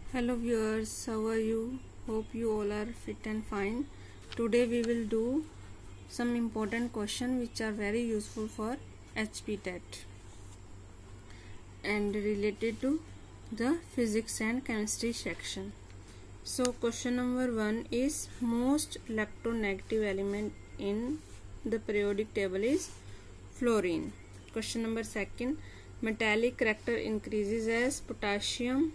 Hello viewers, how are you? Hope you all are fit and fine. Today we will do some important questions which are very useful for HP TET and related to the physics and chemistry section. So question number 1 is most electronegative element in the periodic table is fluorine. Question number 2, metallic character increases as potassium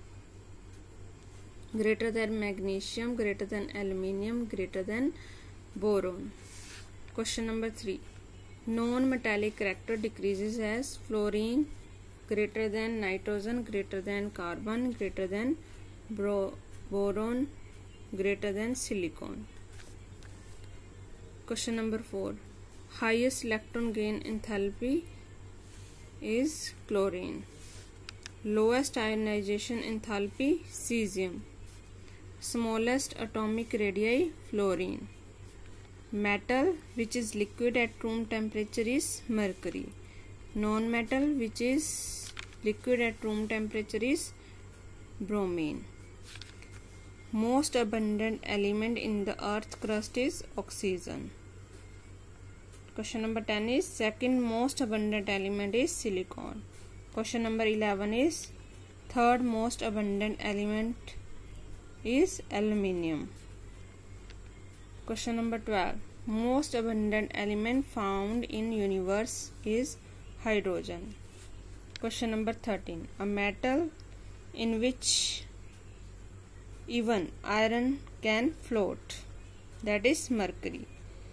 greater than magnesium, greater than aluminium, greater than boron. Question number 3, non-metallic character decreases as fluorine greater than nitrogen, greater than carbon, greater than boron, greater than silicon. Question number 4, highest electron gain enthalpy is chlorine. Lowest ionization enthalpy cesium. Smallest atomic radii fluorine. Metal which is liquid at room temperature is mercury. Non-metal which is liquid at room temperature is bromine. Most abundant element in the earth crust is oxygen. Question number 10 is second most abundant element is silicon. Question number 11 is third most abundant element is aluminium. Question number 12, most abundant element found in universe is hydrogen. Question number 13, a metal in which even iron can float, that is mercury.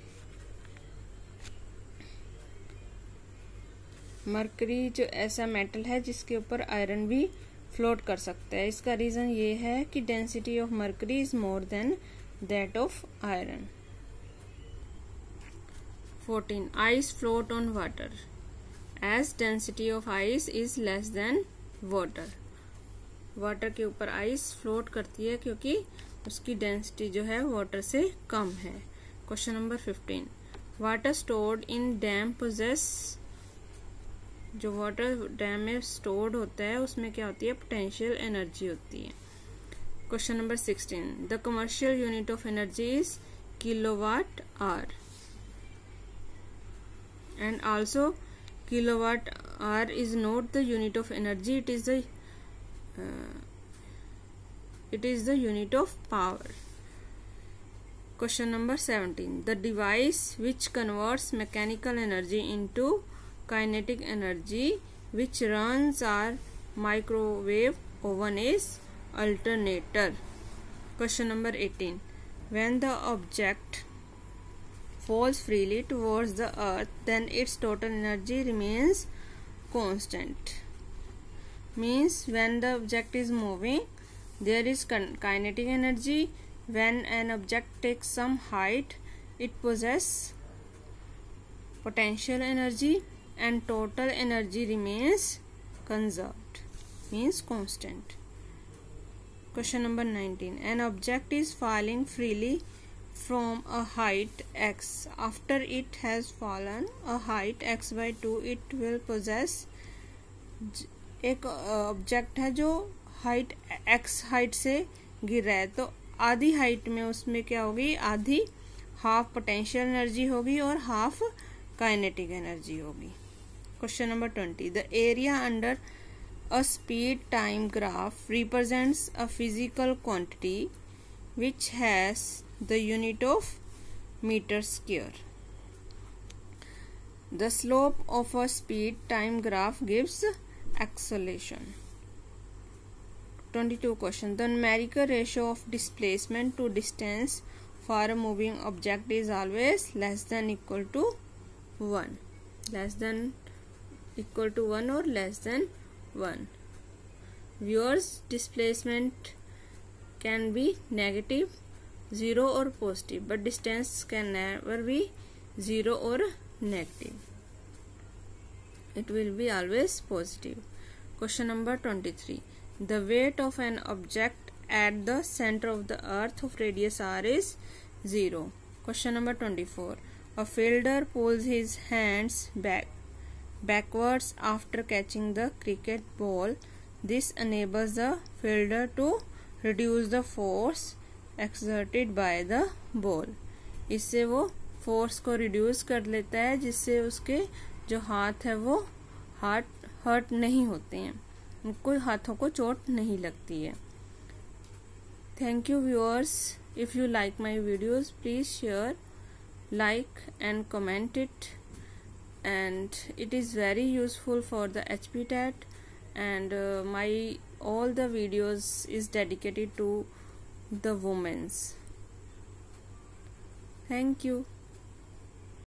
Mercury जो ऐसा metal है जिसके ऊपर iron भी float कर सकता है. इसका रीजन ये है कि density of mercury is more than that of iron. 14, ice float on water as density of ice is less than water. Water के ऊपर आइस फ्लोट करती है क्योंकि उसकी डेंसिटी जो है वाटर से कम है. Question number 15, water stored in dam possesses, जो वाटर डैम में स्टोर्ड होता है उसमें क्या होती है, पोटेंशियल एनर्जी होती है. Question number 16, the commercial unit of energy is kilowatt hour and also kilowatt hour is not the unit of energy, it is the unit of power. Question number 17, the device which converts mechanical energy into kinetic energy which runs our microwave oven is alternator. Question number 18, when the object falls freely towards the earth then its total energy remains constant. Means when the object is moving there is kinetic energy. When an object takes some height it possesses potential energy and total energy remains conserved, means constant. Question number 19, an object is falling freely from a height x. After it has fallen a height x by 2 it will possess, एक object है जो height x height से गिर रहा है तो आधी height में उसमें क्या होगी, आधी हाफ पोटेंशियल एनर्जी होगी और हाफ काइनेटिक एनर्जी होगी. Question number 20, the area under a speed time graph represents a physical quantity which has the unit of meter square. The slope of a speed time graph gives acceleration. 22 question, the numerical ratio of displacement to distance for a moving object is always less than equal to 1. Less than equal to 1 or less than 1. Viewers, displacement can be negative, 0 or positive, but distance can never be 0 or negative. It will be always positive. Question number 23, the weight of an object at the center of the earth of radius r is 0. Question number 24, a fielder pulls his hands backwards after catching the cricket ball. This enables the fielder to reduce the force exerted by the ball. इससे वो force को reduce कर लेता है, जिससे उसके जो हाथ है वो हर्ट नहीं होते हैं, उनको हाथों को चोट नहीं लगती है. Thank you viewers. If you like my videos please share, like and comment it, and it is very useful for the HPTET, and my all the videos is dedicated to the women's. Thank you.